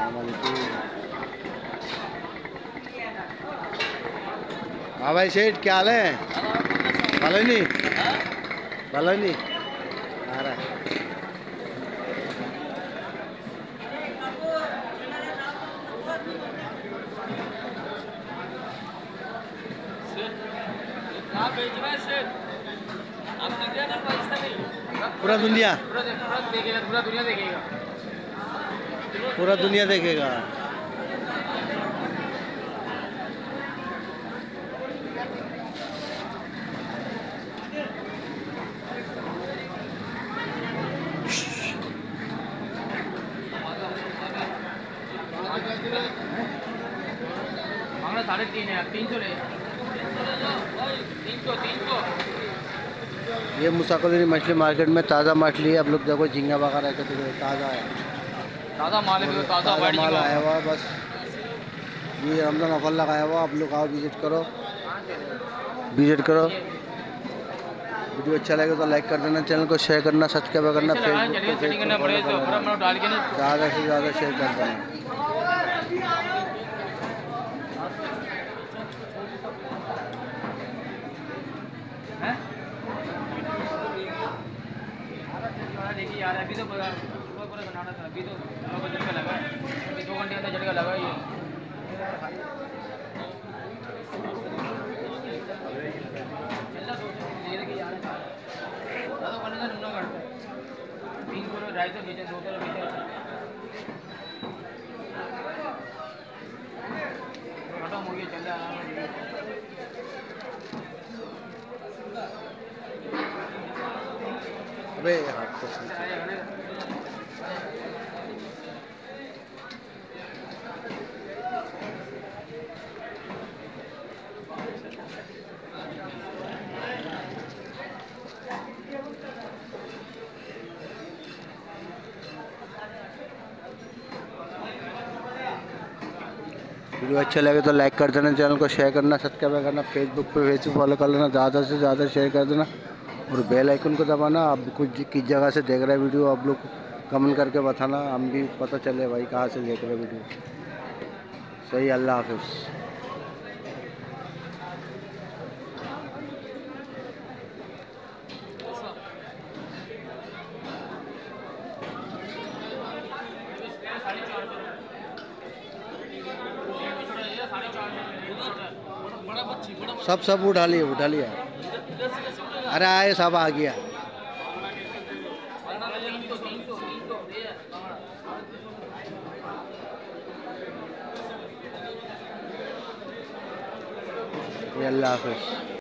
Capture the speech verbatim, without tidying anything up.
हाँ भाई सेठ, क्या हाल है? भलो नहीं भलो नहीं आ रहा है। पूरा दुनिया पूरा दुनिया देखेगा पूरा दुनिया देखेगा। हमारा साढ़े तीन है, तीन सौ ले तीन सौ तीन सौ। ये मुसाकुली मछली मार्केट में ताज़ा मछली है। अब लोग देखो झींगा वगैरह का, तो ताज़ा है, ताज़ा माल है, ताज़ा ताज़ा माल आया हुआ है। बस ये रमज़ान ऑफर लगाया हुआ, आप लोग आओ, विजिट करो विजिट करो। वीडियो अच्छा लगे तो लाइक कर देना, चैनल को शेयर करना, सब्सक्राइब करना, फेसबुक पे पेज को फॉलो करना, ज़्यादा से ज़्यादा शेयर कर देना। देखिए यार, अभी तो पूरा पूरा बनाना था, अभी तो नौ बजे का लगा है, अभी दो घंटे अंदर झटका लगा ये। तीन सौ ढाई सौ बेचे, दो सौ बेचे, खत्म हो गया, चल रहा है। अबे हाथ को वीडियो अच्छा लगे तो लाइक कर देना, चैनल को शेयर करना, सब्सक्राइब करना, फेसबुक पे फेसबुक फॉलो कर लेना, ज़्यादा से ज़्यादा शेयर कर देना और बेल आइकन को दबाना। आप कुछ किस जगह से देख रहे हैं वीडियो, आप लोग कमेंट करके बताना, हम भी पता चले भाई कहाँ से देख रहे हैं वीडियो। सही, अल्लाह हाफिज़। सब सब उठा लिया उठा लिया अरे आए सब आ गया। अल्लाह हाफिज़।